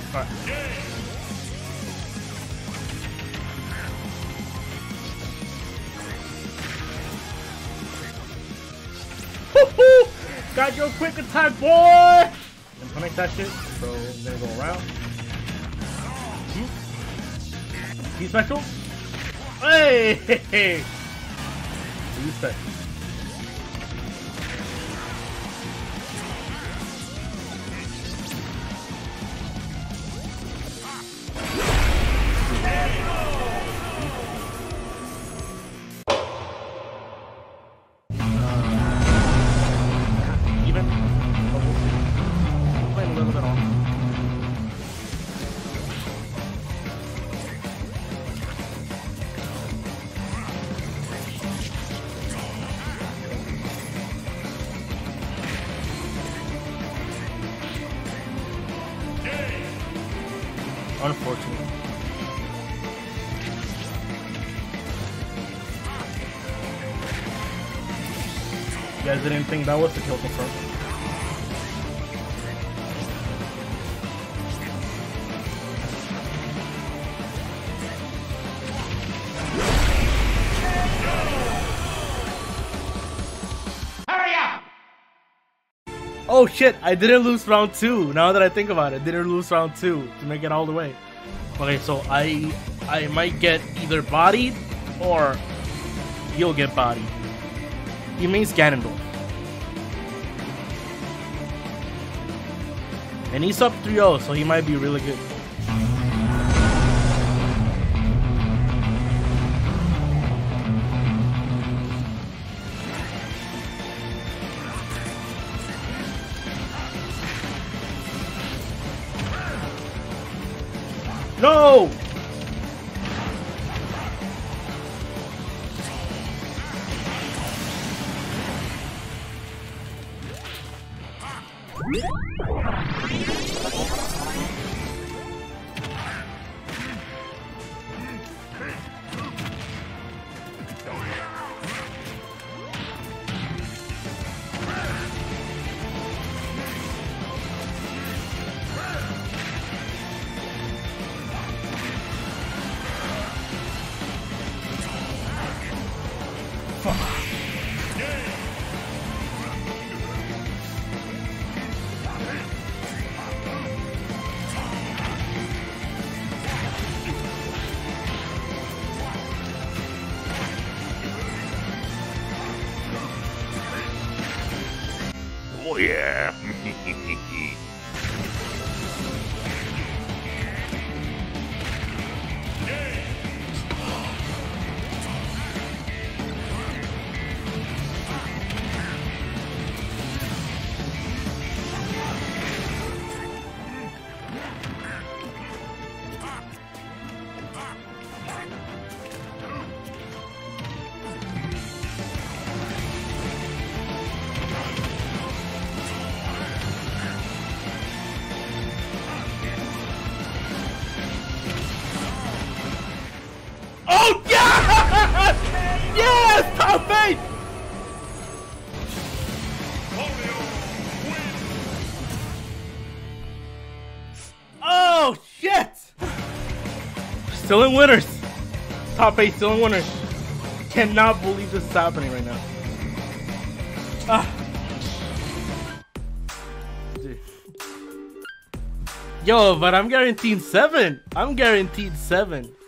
Alright. Woohoo! Got your quick attack, boy! And punish that shit. So I'm gonna go around. He special? Hey! He special. Even? Playing a little bit off. Unfortunate. You guys didn't think that was the kill confirm. Hurry up! Oh shit, I didn't lose round 2. Now that I think about it, didn't lose round 2 to make it all the way. Okay, so I might get either bodied or you'll get bodied. He means Ganondorf. And he's up 3-0, so he might be really good. No! Oh yeah. Oh yes! Yes! Top 8! Oh shit! Still in winners. Top 8 still in winners. Cannot believe this is happening right now. Ah. Dude. Yo, but I'm guaranteed 7. I'm guaranteed 7.